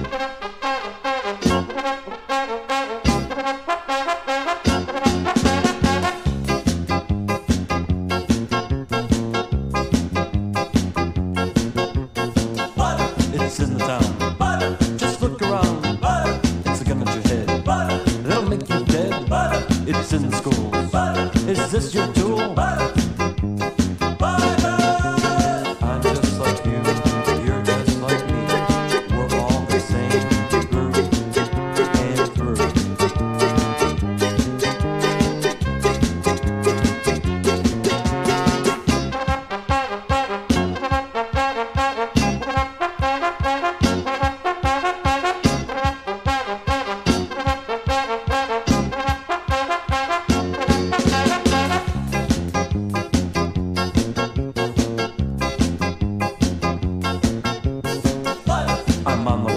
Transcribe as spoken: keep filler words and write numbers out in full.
It's in the town. Just look around. It's a gun at your head. That'll make you dead. It's in the schools. Is this your tool? I'm just like you. You're just like me. We're all the same. Through and through. I'm on the